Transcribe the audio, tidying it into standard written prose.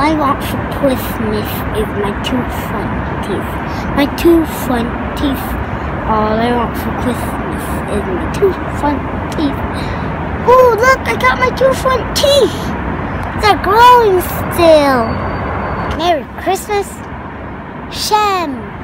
I want for Christmas is my two front teeth. My two front teeth. All I want for Christmas is my two front teeth. Oh, look, I got my two front teeth. They're growing still. Merry Christmas, Shem.